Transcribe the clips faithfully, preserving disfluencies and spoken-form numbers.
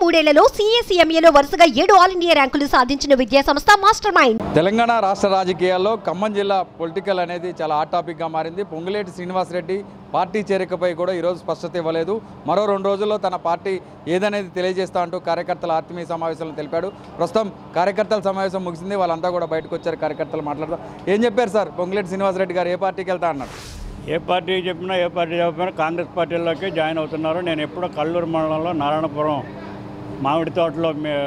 మూడేళ్లలో సీఏసీఎంఏలో వరుసగా ఏడు ఆల్ ఇండియా ర్యాంకులు సాధించిన విద్యా సంస్థ మాస్టర్ మైండ్. తెలంగాణ రాష్ట్ర రాజకీయాల్లో ఖమ్మం జిల్లా పొలిటికల్ అనేది చాలా హాట్ టాపిక్గా మారింది. పొంగులేటి శ్రీనివాసరెడ్డి పార్టీ చేరికపై కూడా ఈరోజు స్పష్టత ఇవ్వలేదు. మరో రెండు రోజుల్లో తన పార్టీ ఏదనేది తెలియజేస్తా అంటూ కార్యకర్తల ఆత్మీయ సమావేశంలో తెలిపాడు. ప్రస్తుతం కార్యకర్తల సమావేశం ముగిసింది, వాళ్ళంతా కూడా బయటకు వచ్చారు. కార్యకర్తలు మాట్లాడతాం. ఏం చెప్పారు సార్ పొంగులేటి శ్రీనివాసరెడ్డి గారు? ఏ పార్టీకి వెళ్తా అన్నారు? ఏ పార్టీ చెప్పినా ఏ పార్టీ చెప్పినా కాంగ్రెస్ పార్టీలోకి జాయిన్ అవుతున్నారు. నేను ఎప్పుడో కల్లూరు మండలంలో నారాయణపురం మామిడి తోటలో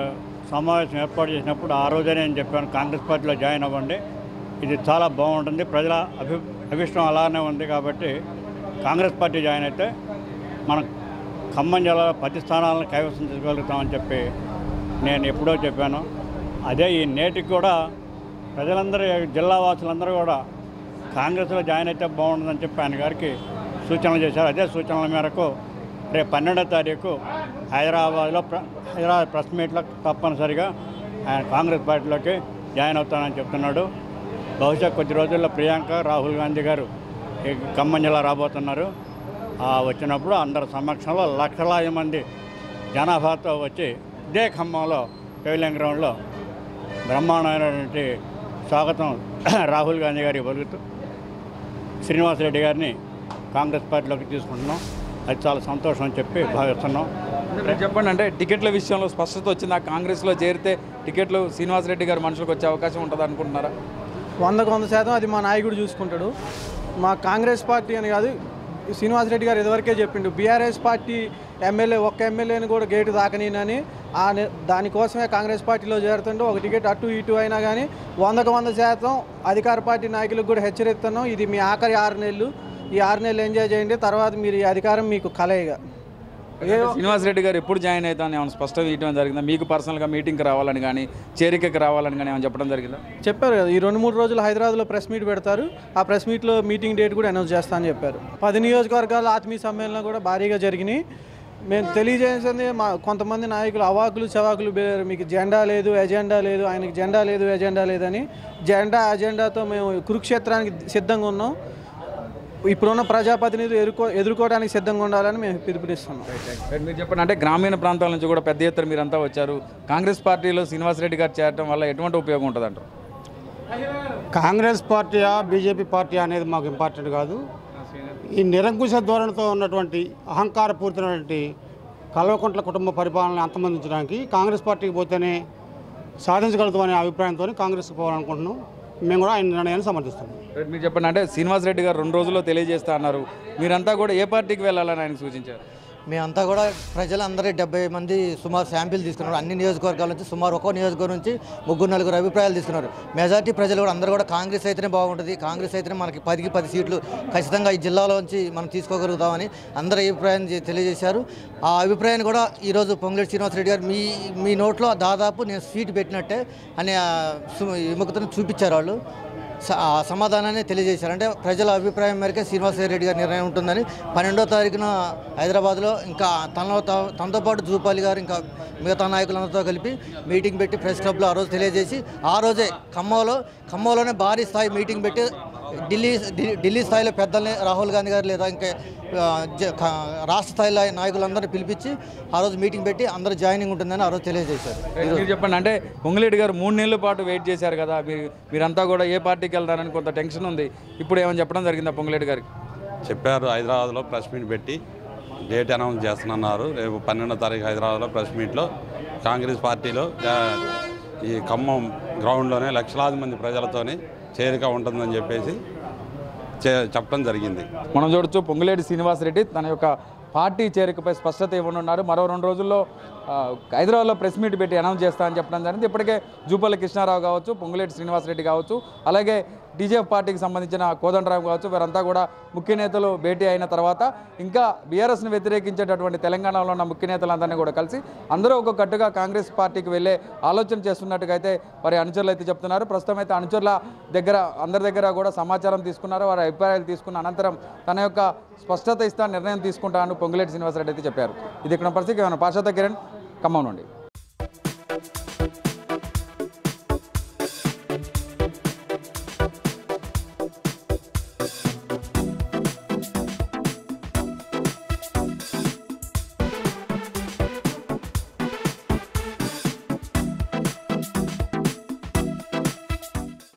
సమావేశం ఏర్పాటు చేసినప్పుడు ఆ రోజే నేను చెప్పాను, కాంగ్రెస్ పార్టీలో జాయిన్ అవ్వండి, ఇది చాలా బాగుంటుంది, ప్రజల అభి అభిష్టం అలానే ఉంది కాబట్టి కాంగ్రెస్ పార్టీ జాయిన్ అయితే మనం ఖమ్మం జిల్లాలో పది స్థానాలను కైవసం చేసుకోగలుగుతామని చెప్పి నేను ఎప్పుడో చెప్పాను. అదే ఈ నేటికి కూడా ప్రజలందరూ, జిల్లా వాసులందరూ కూడా కాంగ్రెస్లో జాయిన్ అయితే బాగుంటుందని చెప్పి ఆయన గారికి సూచనలు చేశారు. అదే సూచనల మేరకు రేపు పన్నెండో తారీఖు హైదరాబాద్లో ప్ర హైదరాబాద్ ప్రెస్ మీట్లో తప్పనిసరిగా ఆయన కాంగ్రెస్ పార్టీలోకి జాయిన్ అవుతానని చెప్తున్నాడు. బహుశా కొద్ది రోజుల్లో ప్రియాంక రాహుల్ గాంధీ గారు ఖమ్మం జిల్లా రాబోతున్నారు. వచ్చినప్పుడు అందరి సమక్షంలో లక్షలాది మంది జనాభాతో వచ్చి ఇదే ఖమ్మంలో పెవిలియన్ గ్రౌండ్లో బ్రహ్మాండమైనటువంటి స్వాగతం రాహుల్ గాంధీ గారికి పలుకుతూ శ్రీనివాసరెడ్డి గారిని కాంగ్రెస్ పార్టీలోకి తీసుకుంటున్నాం. అది చాలా సంతోషం అని చెప్పి భావిస్తున్నాం. చెప్పండి, అంటే టికెట్ల విషయంలో స్పష్టత వచ్చిందా? కాంగ్రెస్లో చేరితే టికెట్లు శ్రీనివాసరెడ్డి గారి మనుషులకు వచ్చే అవకాశం ఉంటుంది అనుకుంటున్నారా? వందకు వంద శాతం అది మా నాయకుడు చూసుకుంటాడు. మా కాంగ్రెస్ పార్టీ అని కాదు, శ్రీనివాసరెడ్డి గారు ఇదివరకే చెప్పిండు, బీఆర్ఎస్ పార్టీ ఎమ్మెల్యే ఒక్క ఎమ్మెల్యేని కూడా గేటు దాకనీనని. ఆ దానికోసమే కాంగ్రెస్ పార్టీలో చేరుతుంటే ఒక టికెట్ అటు ఇటు అయినా కానీ వందకు వంద శాతం అధికార పార్టీ నాయకులకు కూడా హెచ్చరిస్తున్నాం. ఇది మీ ఆఖరి ఆరు నెలలు, ఈ ఆరు నెలలు ఎంజాయ్ చేయండి, తర్వాత మీరు ఈ అధికారం మీకు కలయిగా. శ్రీనివాసరెడ్డి గారు ఎప్పుడు జాయిన్ అవుతాను ఏమైనా స్పష్టం ఇవ్వడం జరిగిందా? మీకు పర్సనల్గా మీటింగ్కి రావాలని కానీ చేరికకి రావాలని కానీ ఏమైనా చెప్పడం జరిగిందా? చెప్పారు కదా, ఈ రెండు మూడు రోజులు హైదరాబాద్లో ప్రెస్ మీట్ పెడతారు. ఆ ప్రెస్ మీట్లో మీటింగ్ డేట్ కూడా అనౌన్స్ చేస్తా అని చెప్పారు. పది నియోజకవర్గాల ఆత్మీయ సమ్మేళనం కూడా భారీగా జరిగినాయి. మేము తెలియజేసింది, మా కొంతమంది నాయకులు అవాకులు చవాకులు పేరు, మీకు జెండా లేదు, ఎజెండా లేదు, ఆయనకి జెండా లేదు, ఎజెండా లేదని. జెండా అజెండాతో మేము కురుక్షేత్రానికి సిద్ధంగా ఉన్నాం. ఇప్పుడున్న ప్రజాప్రతినిధులు ఎదుర్కో ఎదుర్కోవడానికి సిద్ధంగా ఉండాలని మేము పిలుపునిస్తున్నాం. మీరు చెప్పండి, అంటే గ్రామీణ ప్రాంతాల నుంచి కూడా పెద్ద ఎత్తున మీరంతా వచ్చారు. కాంగ్రెస్ పార్టీలో శ్రీనివాసరెడ్డి గారు చేరడం వల్ల ఎటువంటి ఉపయోగం ఉంటుంది అంటారు? కాంగ్రెస్ పార్టీయా బీజేపీ పార్టీ అనేది మాకు ఇంపార్టెంట్ కాదు. ఈ నిరంకుశ ధోరణితో ఉన్నటువంటి అహంకారపూరితమైనటువంటి కల్వకుంట్ల కుటుంబ పరిపాలనను అంతమొందించడానికి కాంగ్రెస్ పార్టీకి పోతేనే సాధించగలుగుతామనే అభిప్రాయంతో కాంగ్రెస్కి పోవాలనుకుంటున్నాం. మేము కూడా ఆయన నిర్ణయాన్ని సమర్థిస్తున్నాం. మీరు చెప్పండి, అంటే శ్రీనివాసరెడ్డి గారు రెండు రోజుల్లో తెలియజేస్తా అన్నారు. మీరంతా కూడా ఏ పార్టీకి వెళ్ళాలని ఆయన సూచించారు? మేమంతా కూడా ప్రజలందరూ డెబ్బై మంది సుమారు శాంపిల్ తీసుకున్నారు. అన్ని నియోజకవర్గాల నుంచి సుమారు ఒక్కో నియోజకవర్గం నుంచి ముగ్గురు నలుగురు అభిప్రాయాలు తీసుకున్నారు. మెజార్టీ ప్రజలు కూడా అందరూ కూడా కాంగ్రెస్ అయితేనే బాగుంటుంది, కాంగ్రెస్ అయితేనే మనకి పదికి పది సీట్లు ఖచ్చితంగా ఈ జిల్లాలో నుంచి మనం తీసుకోగలుగుతామని అందరూ అభిప్రాయం తెలియజేశారు. ఆ అభిప్రాయాన్ని కూడా ఈరోజు పొంగులేటి శ్రీనివాసరెడ్డి గారు మీ మీ నోట్లో దాదాపు నేను సీటు పెట్టినట్టే అనే విముఖతను చూపించారు. వాళ్ళు ఆ సమాధానాన్ని తెలియజేశారు. అంటే ప్రజల అభిప్రాయం మేరకే శ్రీనివాసరెడ్డి గారి నిర్ణయం ఉంటుందని పన్నెండో తారీఖున హైదరాబాద్లో ఇంకా తనలో తనతో పాటు జూపాలి గారు ఇంకా మిగతా నాయకులందరితో కలిపి మీటింగ్ పెట్టి ప్రెస్ క్లబ్లో ఆ రోజు తెలియజేసి ఆ రోజే ఖమ్మంలో ఖమ్మంలోనే భారీ స్థాయి మీటింగ్ పెట్టి ఢిల్లీ ఢిల్లీ స్థాయిలో పెద్దల్ని రాహుల్ గాంధీ గారు లేదా ఇంకా రాష్ట్ర స్థాయిలో నాయకులందరినీ పిలిపించి ఆ రోజు మీటింగ్ పెట్టి అందరూ జాయినింగ్ ఉంటుందని ఆ రోజు తెలియజేశారు. మీరు చెప్పండి, అంటే పొంగులేటి గారు మూడు నెలల పాటు వెయిట్ చేశారు కదా, మీరు మీరంతా కూడా ఏ పార్టీకి వెళ్తారని కొంత టెన్షన్ ఉంది. ఇప్పుడు ఏమని చెప్పడం జరిగిందా పొంగులేటి గారికి? చెప్పారు, హైదరాబాద్లో ప్రెస్ మీట్ పెట్టి డేట్ అనౌన్స్ చేస్తున్నారు. రేపు పన్నెండో తారీఖు హైదరాబాద్లో ప్రెస్ మీట్లో కాంగ్రెస్ పార్టీలో ఈ ఖమ్మం గ్రౌండ్లోనే లక్షలాది మంది ప్రజలతోనే చేరిక ఉంటుందని చెప్పేసి చెప్పడం జరిగింది. మనం చూడొచ్చు, పొంగులేటి శ్రీనివాసరెడ్డి తన యొక్క పార్టీ చేరికపై స్పష్టత ఇవ్వనున్నారు. మరో రెండు రోజుల్లో హైదరాబాద్లో ప్రెస్ మీట్ పెట్టి అనౌన్స్ చేస్తా అని చెప్పడం జరిగింది. ఇప్పటికే జూపల్లి కృష్ణారావు కావచ్చు, పొంగులేటి శ్రీనివాసరెడ్డి కావచ్చు, అలాగే టీజేఎఫ్ పార్టీకి సంబంధించిన కోదండరావు కావచ్చు, వీరంతా కూడా ముఖ్య నేతలు భేటీ అయిన తర్వాత ఇంకా బీఆర్ఎస్ను వ్యతిరేకించేటటువంటి తెలంగాణలో ఉన్న ముఖ్య నేతలందరినీ కూడా కలిసి అందరూ ఒక కట్టుగా కాంగ్రెస్ పార్టీకి వెళ్ళే ఆలోచన చేస్తున్నట్టుగా అయితే వారి అనుచరులు అయితే చెప్తున్నారు. ప్రస్తుతం అయితే అనుచరుల దగ్గర అందరి దగ్గర కూడా సమాచారం తీసుకున్నారు. వారి అభిప్రాయాలు తీసుకున్న అనంతరం తన యొక్క స్పష్టత ఇస్తా నిర్ణయం తీసుకుంటాను పొంగులేటి శ్రీనివాసరెడ్డి అయితే చెప్పారు. ఇది ఇక్కడ పరిస్థితి. పార్షద కిరణ్ ఖమ్మం నుండి.